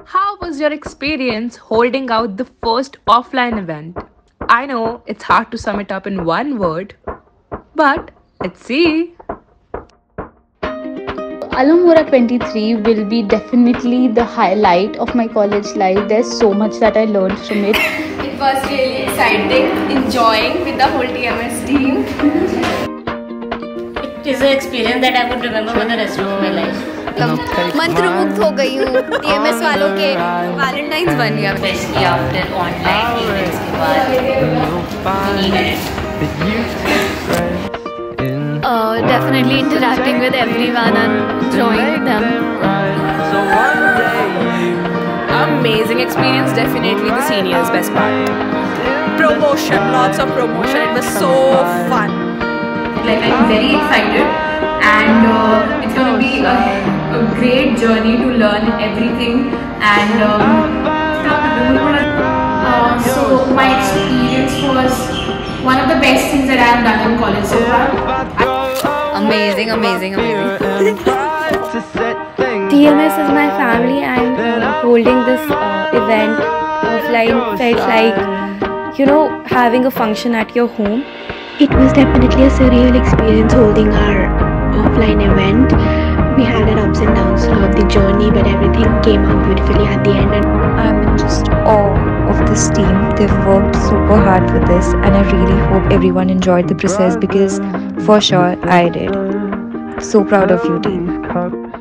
How was your experience holding out the first offline event? I know it's hard to sum it up in one word, but let's see. Alohomora' 23 will be definitely the highlight of my college life. There's so much that I learned from it. It was really exciting, enjoying with the whole TMS team. It is an experience that I would remember for the rest of my life. मंत्रमुग्ध हो गई हूँ TMS वालों के Valentine's बन गया Especially after online events के बाद definitely interacting with everyone and enjoying them. Amazing experience, definitely the seniors best part. Promotion, lots of promotion, it was so fun. Like I'm very excited and it's going to be a great journey to learn everything and so my experience was one of the best things that I have done in college so far. Amazing. TMS is my family, and holding this event offline felt like, having a function at your home. It was definitely a surreal experience holding our offline event. We had our ups and downs throughout the journey, but everything came out beautifully at the end. I'm in just awe of this team. They've worked super hard for this, and I really hope everyone enjoyed the process because for sure I did. So proud of you, team.